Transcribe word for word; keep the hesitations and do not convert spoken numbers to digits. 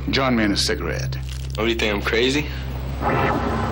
Join me in a cigarette. What do you think, I'm crazy?